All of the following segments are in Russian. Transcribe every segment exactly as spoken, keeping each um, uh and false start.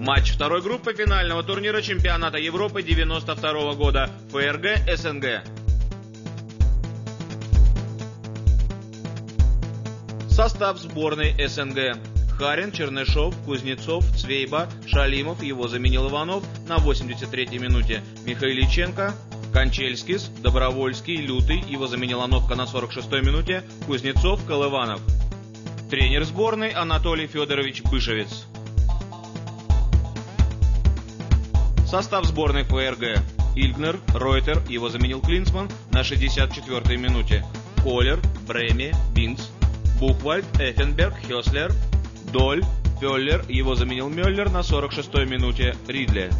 Матч второй группы финального турнира чемпионата Европы девяносто второго года. ФРГ-СНГ. Состав сборной СНГ. Харин, Чернышов, Кузнецов, Цвейба, Шалимов, его заменил Иванов на восемьдесят третьей минуте. Михайличенко, Кончельскис, Добровольский, Лютый, его заменил Ановка на сорок шестой минуте. Кузнецов, Колыванов. Тренер сборной Анатолий Федорович Бышевец. Состав сборной ФРГ. Ильгнер, Ройтер, его заменил Клинцман на шестьдесят четвёртой минуте. Колер, Бреме, Бинкс, Бухвальд, Эффенберг, Хёслер, Доль, Фёллер, его заменил Мёллер на сорок шестой минуте. Ридли.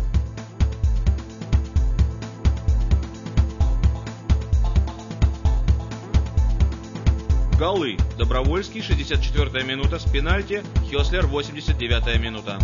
Голы. Добровольский, шестьдесят четвёртая минута с пенальти, Хёслер, восемьдесят девятая минута.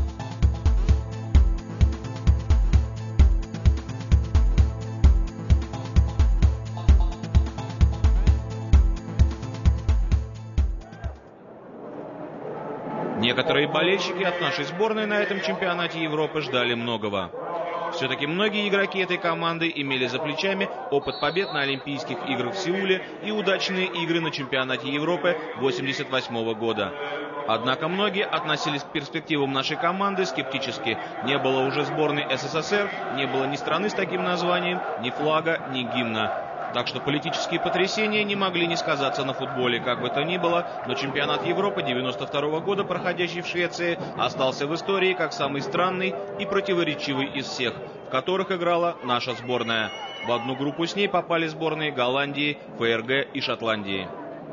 Некоторые болельщики от нашей сборной на этом чемпионате Европы ждали многого. Все-таки многие игроки этой команды имели за плечами опыт побед на Олимпийских играх в Сеуле и удачные игры на чемпионате Европы восемьдесят восьмого года. Однако многие относились к перспективам нашей команды скептически. Не было уже сборной СССР, не было ни страны с таким названием, ни флага, ни гимна. Так что политические потрясения не могли не сказаться на футболе. Как бы то ни было, но чемпионат Европы девяносто второго года, проходящий в Швеции, остался в истории как самый странный и противоречивый из всех, в которых играла наша сборная. В одну группу с ней попали сборные Голландии, ФРГ и Шотландии.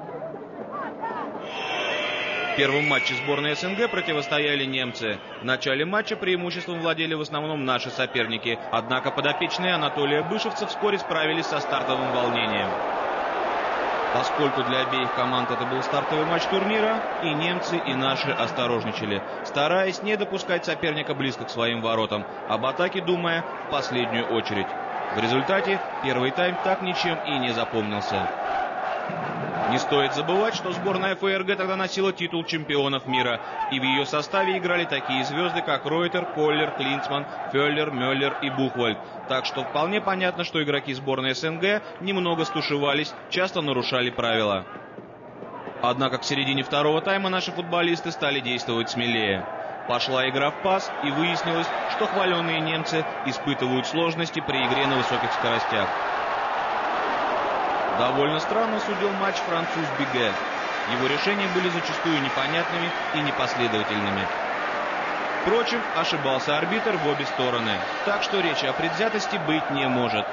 В первом матче сборной СНГ противостояли немцы. В начале матча преимуществом владели в основном наши соперники. Однако подопечные Анатолия Бышевца вскоре справились со стартовым волнением. Поскольку для обеих команд это был стартовый матч турнира, и немцы, и наши осторожничали, стараясь не допускать соперника близко к своим воротам, об атаке думая в последнюю очередь. В результате первый тайм так ничем и не запомнился. Не стоит забывать, что сборная ФРГ тогда носила титул чемпионов мира, и в ее составе играли такие звезды, как Ройтер, Коллер, Клинцман, Фёллер, Мёллер и Бухвальд. Так что вполне понятно, что игроки сборной СНГ немного стушевались, часто нарушали правила. Однако к середине второго тайма наши футболисты стали действовать смелее. Пошла игра в пас, и выяснилось, что хваленные немцы испытывают сложности при игре на высоких скоростях. Довольно странно судил матч француз Биге. Его решения были зачастую непонятными и непоследовательными. Впрочем, ошибался арбитр в обе стороны, так что речи о предвзятости быть не может.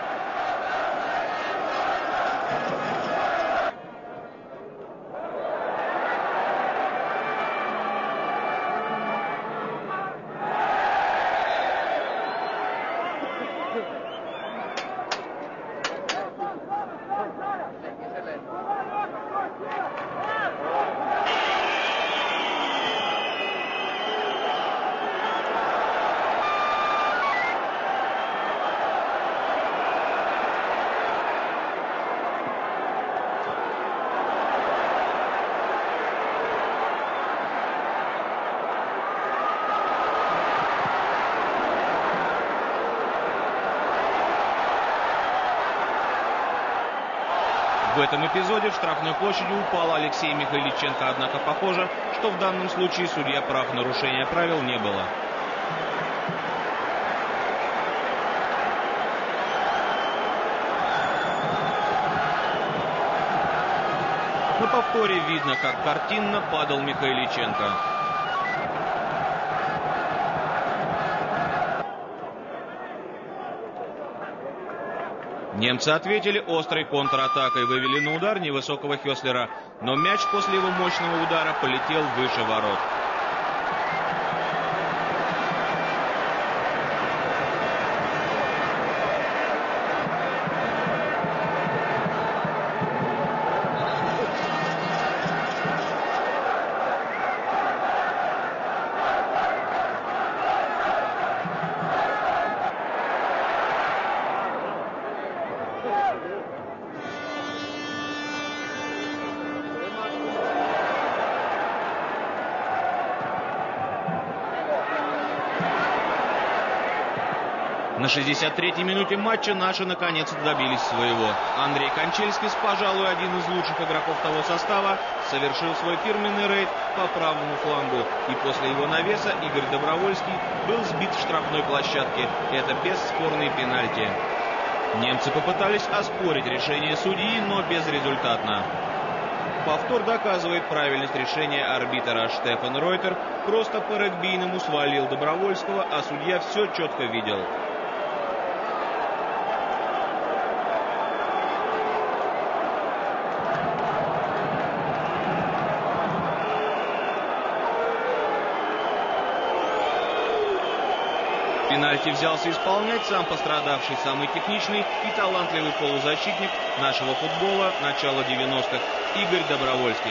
В этом эпизоде в штрафной площади упал Алексей Михайличенко, однако похоже, что в данном случае судья прав, нарушения правил не было. На повторе видно, как картинно падал Михайличенко. Немцы ответили острой контратакой, вывели на удар невысокого Хёслера, но мяч после его мощного удара полетел выше ворот. На шестьдесят третьей минуте матча наши наконец добились своего. Андрей Кончельский, пожалуй, один из лучших игроков того состава, совершил свой фирменный рейд по правому флангу. И после его навеса Игорь Добровольский был сбит в штрафной площадке. Это бесспорный пенальти. Немцы попытались оспорить решение судьи, но безрезультатно. Повтор доказывает правильность решения арбитра. Штефан Ройтер просто по-регбийному свалил Добровольского, а судья все четко видел. Пенальти взялся исполнять сам пострадавший, самый техничный и талантливый полузащитник нашего футбола начала девяностых Игорь Добровольский.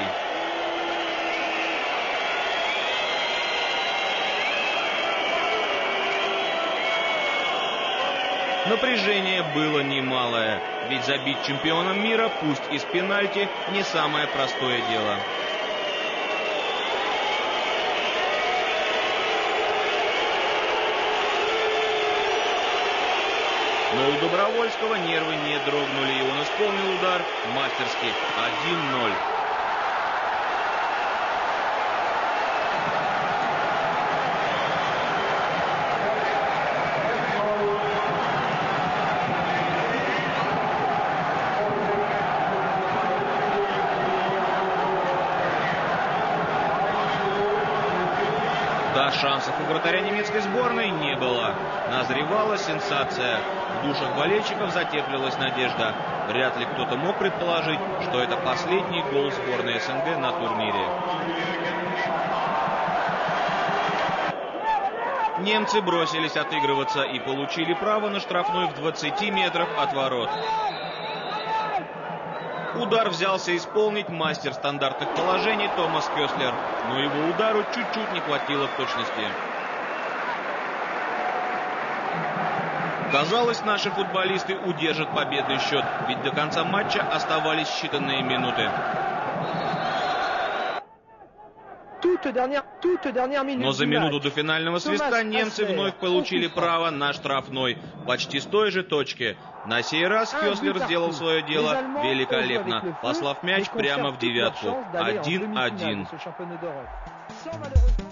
Напряжение было немалое, ведь забить чемпионом мира, пусть из пенальти, не самое простое дело. Но у Добровольского нервы не дрогнули, и он исполнил удар мастерски. один ноль. Да, шансов у вратаря немецкой сборной не было. Назревала сенсация. В душах болельщиков затеплилась надежда. Вряд ли кто-то мог предположить, что это последний гол сборной СНГ на турнире. Немцы бросились отыгрываться и получили право на штрафной в двадцати метрах от ворот. Удар взялся исполнить мастер стандартных положений Томас Кёслер, но его удару чуть-чуть не хватило точности. Казалось, наши футболисты удержат победный счет, ведь до конца матча оставались считанные минуты. Но за минуту до финального свистка немцы вновь получили право на штрафной, почти с той же точки. На сей раз Кёслер сделал свое дело великолепно, послав мяч прямо в девятку. один один.